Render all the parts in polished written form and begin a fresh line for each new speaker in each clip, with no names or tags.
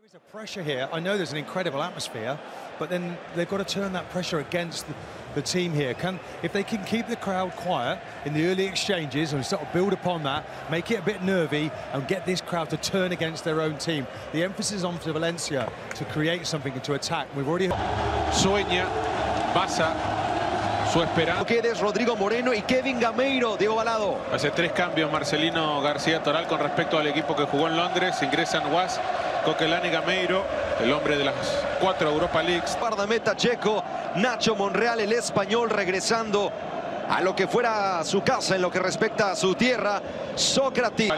There's a pressure here. I know there's an incredible atmosphere, but then they've got to turn that pressure against the team here. If they can keep the crowd quiet in the early exchanges and sort of build upon that, make it a bit nervy and get this crowd to turn against their own team. The emphasis on to Valencia to create something and to attack. We've already...
Sueña, pasa, su esperanza.
Guedes, Rodrigo Moreno y Kevin Gameiro. Diego Balado.
Hace 3 cambios Marcelino García Toral con respecto al equipo que jugó en Londres. Ingresan Was, Coquelán y Gameiro, el hombre de las 4 Europa Leagues.
Guardameta checo, Nacho Monreal, el español, regresando a lo que fuera su casa en lo que respecta a su tierra. Sócrates.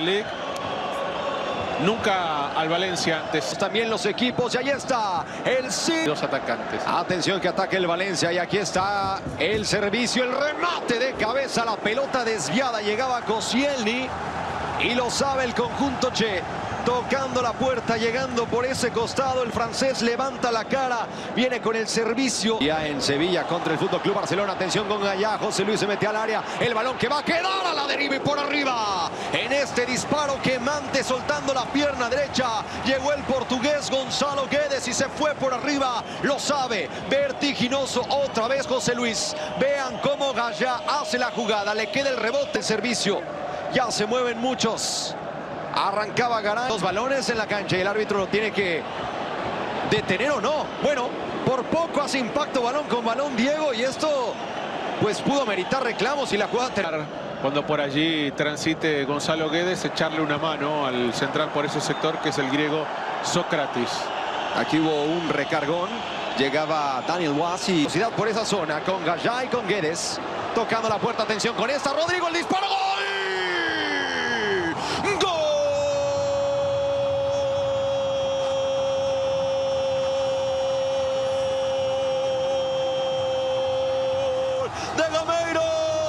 Nunca al Valencia antes.
También los equipos, y ahí está el sí.
2 atacantes.
Atención que ataque el Valencia, y aquí está el servicio, el remate de cabeza, la pelota desviada, llegaba Koscielny y lo sabe el conjunto Che. Tocando la puerta, llegando por ese costado, el francés levanta la cara, viene con el servicio. Ya en Sevilla contra el FC Barcelona, atención con Gallá, José Luis se mete al área, el balón que va a quedar a la deriva y por arriba. En este disparo quemante, soltando la pierna derecha, llegó el portugués Gonzalo Guedes y se fue por arriba, lo sabe, vertiginoso otra vez José Luis. Vean cómo Gallá hace la jugada, le queda el rebote, el servicio, ya se mueven muchos. Arrancaba Garay. 2 balones en la cancha y el árbitro lo tiene que detener o no. Bueno, por poco hace impacto balón con balón Diego, y esto pues pudo meritar reclamos y la jugada.
Cuando por allí transite Gonzalo Guedes, echarle una mano al central por ese sector que es el griego Sócrates.
Aquí hubo un recargón. Llegaba Daniel Was y velocidad por esa zona con Gallá y con Guedes. Tocando la puerta, atención con esta. Rodrigo, el disparo. ¡Gol! De Gameiro.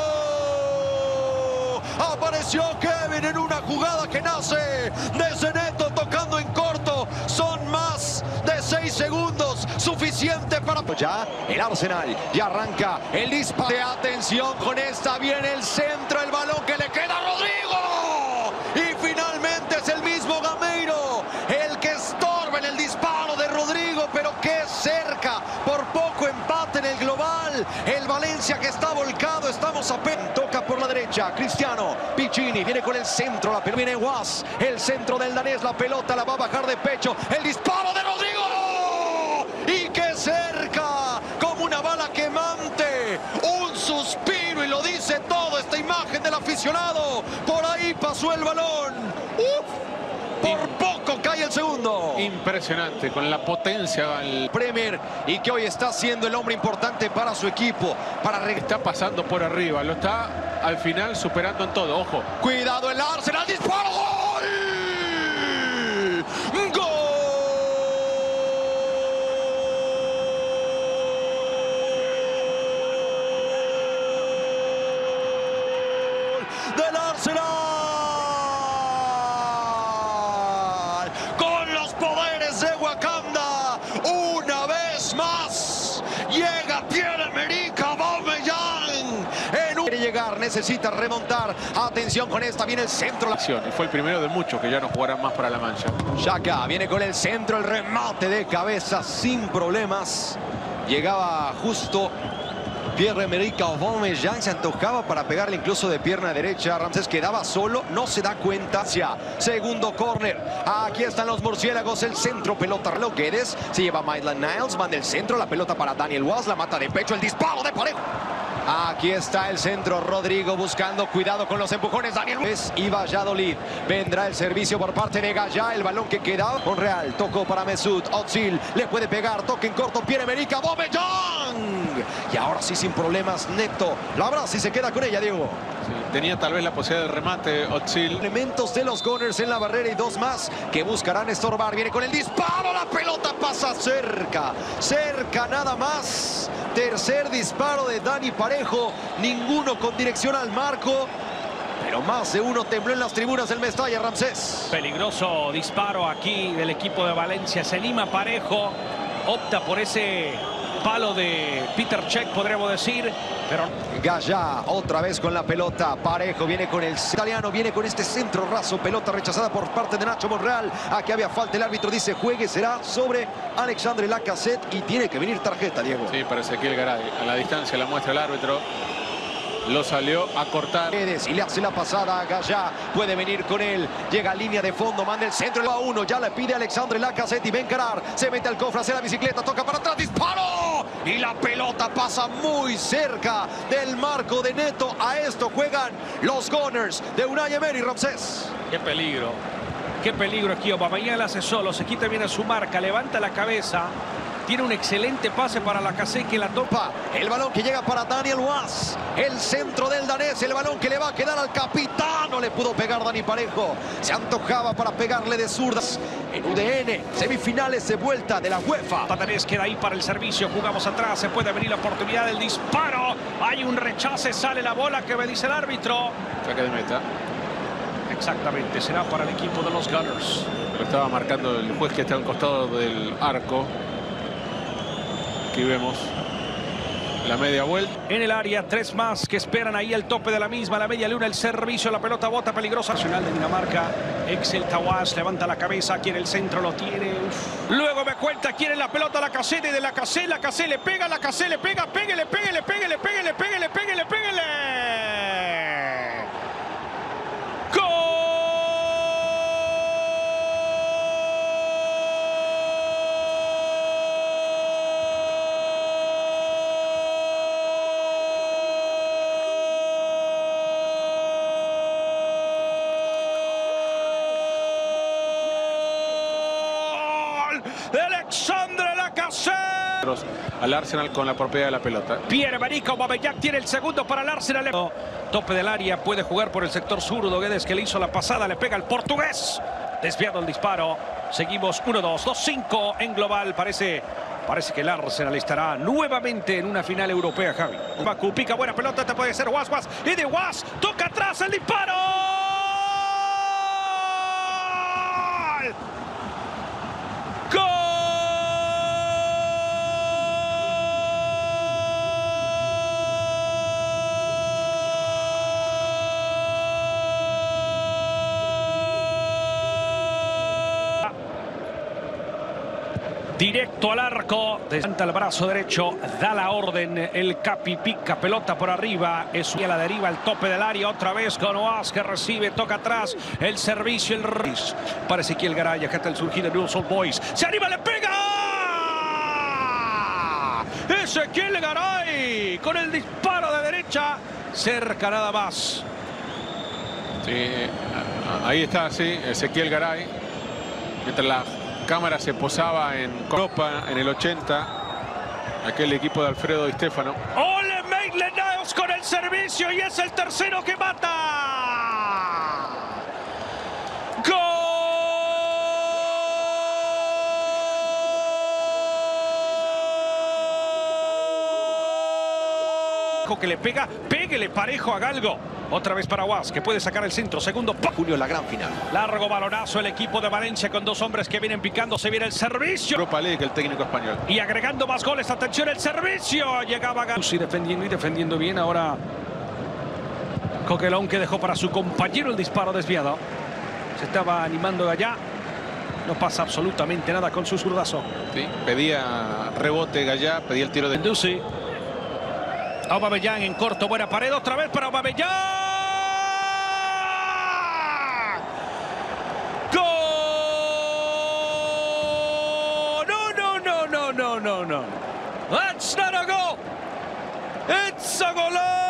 Apareció Kevin en una jugada que nace desde Neto, tocando en corto. Son más de 6 segundos, suficiente para... Ya el Arsenal, ya arranca el disparo. Atención con esta, viene el centro, el balón que le queda a Rodrigo. Y finalmente es el mismo Gameiro el que estorba en el disparo de Rodrigo, pero qué cerca, por poco empate en el global. El Valencia que está volcado, estamos apenas. Toca por la derecha, Cristiano, Piccini, viene con el centro, la pelota viene Was, el centro del danés, la pelota la va a bajar de pecho, el disparo de Rodrigo. Y qué cerca, como una bala quemante, un suspiro y lo dice todo esta imagen del aficionado. Por ahí pasó el balón. Por poco cae el segundo.
Impresionante, con la potencia al
Premier, y que hoy está siendo el hombre importante para su equipo.
Está pasando por arriba, lo está al final superando en todo. Ojo.
Cuidado el Arsenal, disparo. ¡Gol! ¡Gol! Del Arsenal. Con los poderes de Wakanda, una vez más llega Pierre-Emerick Aubameyang. Quiere llegar, necesita remontar. Atención con esta, viene el centro.
Y fue el primero de muchos que ya no jugarán más para la Mancha.
Xhaka viene con el centro, el remate de cabeza sin problemas. Llegaba justo Pierre-Emerick Aubameyang, se antojaba para pegarle incluso de pierna derecha. Ramsés quedaba solo, no se da cuenta. Segundo córner, aquí están los murciélagos, el centro, pelota. Guedes se lleva Maitland-Niles, manda el centro, la pelota para Daniel Was, la mata de pecho, el disparo de Parejo. Aquí está el centro, Rodrigo buscando, cuidado con los empujones, Daniel Was y Valladolid. Vendrá el servicio por parte de Gallá, el balón que queda. Monreal tocó para Mesut Özil, le puede pegar, toque en corto, Pierre-Emerick Aubameyang. Y ahora sí sin problemas, Neto. La verdad sí se queda con ella, Diego.
Sí, tenía tal vez la posibilidad del remate Özil.
Elementos de los Gunners en la barrera y 2 más que buscarán estorbar. Viene con el disparo, la pelota pasa cerca, cerca nada más. Tercer disparo de Dani Parejo, ninguno con dirección al marco, pero más de uno tembló en las tribunas del Mestalla, Ramsés.
Peligroso disparo aquí del equipo de Valencia. Se lima Parejo, opta por ese palo de Peter Cech, podríamos decir, pero...
Gallá otra vez con la pelota. Parejo viene con el italiano, viene con este centro raso. Pelota rechazada por parte de Nacho Monreal. Aquí había falta, el árbitro dice juegue, será sobre Alexandre Lacazette y tiene que venir tarjeta, Diego.
Sí, para Ezequiel Garay. A la distancia la muestra el árbitro. Lo salió a cortar.
Y le hace la pasada a Gallá. Puede venir con él. Llega a línea de fondo. Manda el centro. Va uno. Ya le pide Alexandre Lacazette. Y va a encarar. Se mete al cofre. Hace la bicicleta. Toca para atrás. ¡Disparo! Y la pelota pasa muy cerca del marco de Neto. A esto juegan los Gunners de Unai Emery, Ramsés.
¡Qué peligro! ¡Qué peligro aquí! Aubameyang la hace solo. Se quita bien a su marca. Levanta la cabeza. Tiene un excelente pase para Lacazette que la topa.
El balón que llega para Daniel Wass. El centro del danés. El balón que le va a quedar al capitán. No le pudo pegar Dani Parejo. Se antojaba para pegarle de zurdas. En UDN, semifinales de vuelta de la UEFA.
Patanés queda ahí para el servicio. Jugamos atrás. Se puede venir la oportunidad del disparo. Hay un rechace. Sale la bola que me dice el árbitro.
Saque de meta.
Exactamente. Será para el equipo de los Gunners.
Lo estaba marcando el juez que está al costado del arco. Aquí vemos la media vuelta.
En el área, 3 más que esperan ahí al tope de la misma. La media luna, el servicio, la pelota bota peligrosa. Nacional de Dinamarca, Excel Tawas, levanta la cabeza. Aquí en el centro lo tiene. Uf. Luego me cuenta, quiere la pelota Lacazette y de Lacazette le pega, Lacazette le pega, péguele, péguele, péguele, péguele, péguele, péguele, péguele. Alexandre Lacazette.
Al Arsenal con la propiedad de la pelota.
Pierre-Emerick Aubameyang tiene el segundo para el Arsenal. Tope del área, puede jugar por el sector zurdo. Guedes que le hizo la pasada, le pega al portugués. Desviado el disparo. Seguimos 1-2, 2-5 en global. Parece que el Arsenal estará nuevamente en una final europea, Javi. Baku pica, buena pelota, te puede ser Wass. Y de Wass, toca atrás el disparo. Directo al arco, levanta el brazo derecho, da la orden, el Capi pica, pelota por arriba, es a la deriva, el tope del área, otra vez con Oaz que recibe, toca atrás, el servicio, el Riz, para Ezequiel Garay, acá está el surgido de Newell's Old Boys, se anima, le pega, Ezequiel Garay, con el disparo de derecha, cerca nada más.
Sí, ahí está, sí, Ezequiel Garay, mientras la cámara se posaba en Copa en el 80, aquel equipo de Alfredo Di Stefano.
Ole Maitland-Niles con el servicio y es el tercero que mata. ¡Gol! Que le pega, péguele parejo a Galgo. Otra vez para Wass, que puede sacar el centro. Segundo.
Julio, la gran final.
Largo balonazo el equipo de Valencia con 2 hombres que vienen picando. Se viene el servicio.
Europa League, el técnico español.
Y agregando más goles. Atención, el servicio. Llegaba Guzzi defendiendo y defendiendo bien. Ahora Coquelón que dejó para su compañero el disparo desviado. Se estaba animando allá. No pasa absolutamente nada con su zurdazo.
Sí, pedía rebote Gallá, pedía el tiro de...
Dusi. Aubameyang en corto, buena pared, otra vez para Aubameyang. ¡Gol! No. That's not a goal. It's a goal.